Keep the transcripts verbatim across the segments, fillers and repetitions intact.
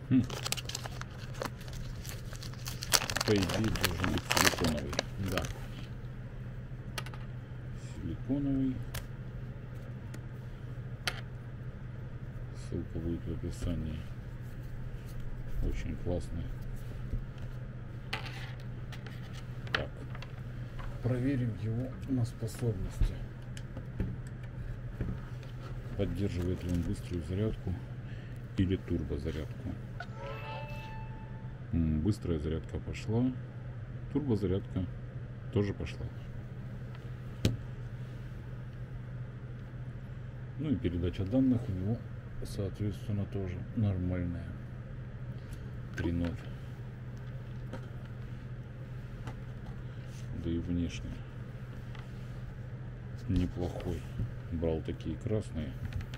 Хм. По идее должен быть силиконовый. Да. Силиконовый. Ссылка будет в описании. Очень классный. Так. Проверим его на способности. Поддерживает ли он быструю зарядку или турбозарядку. Быстрая зарядка пошла. Турбозарядка тоже пошла. Ну и передача данных у него, соответственно, тоже нормальная. три ноль. Да и внешне неплохой. Брал такие красные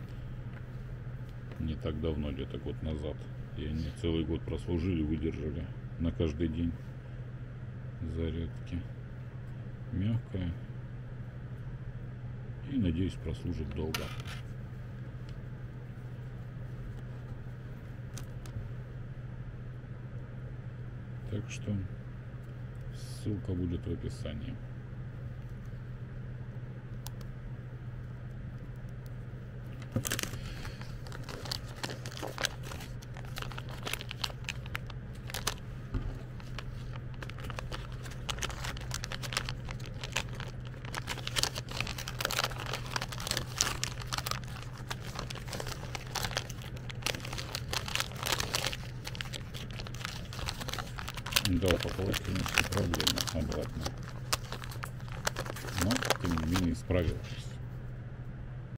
не так давно, где-то год назад. И они целый год прослужили, выдержали на каждый день зарядки. Мягкая. И, надеюсь, прослужит долго. Так что ссылка будет в описании. Да, упаковать, конечно, проблема обратно. Но, тем не менее, справилась.